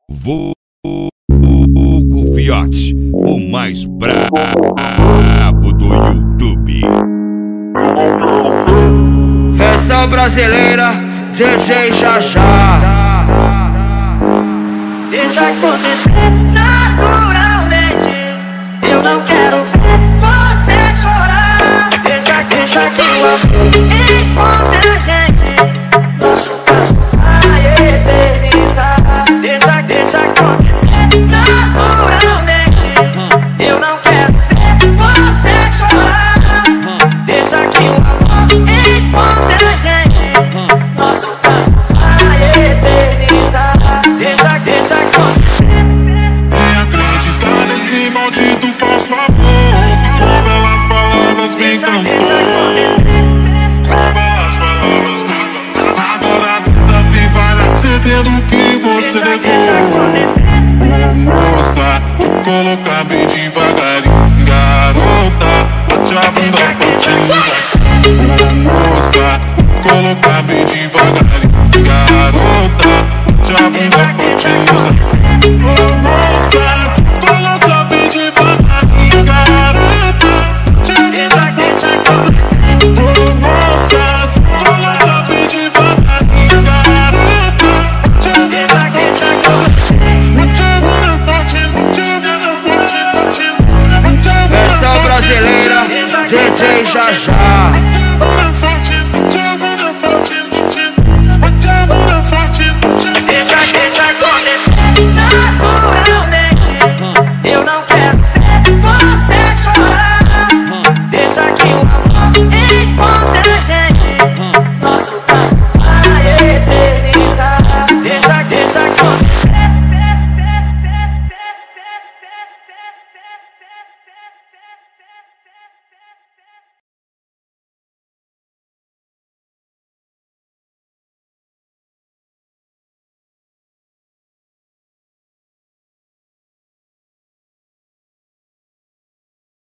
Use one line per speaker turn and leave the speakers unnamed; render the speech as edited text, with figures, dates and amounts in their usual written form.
Vulgo Fiote, o mais bravo do YouTube.
Versão brasileira, DJ Xaxá.
Deixa acontecer naturalmente. Eu não quero ver você chorar. Deixa que o amor encontre a gente. Nosso caso vai eternizar. Deixa acontecer naturalmente. Eu não quero ver você chorar. Deixa que o amor encontre a gente. Nosso caso vai eternizar. Deixa acontecer.
Nem acreditar nesse maldito falso amor. Com belas palavras me encantou. Agora a vida tem várias cedendo que você negou. Ô moça, vou colocar bem devagarinho. Garota, bate a bunda pra te usar. Ô moça, vou colocar bem devagarinho. Garota, bate a bunda pra te usar.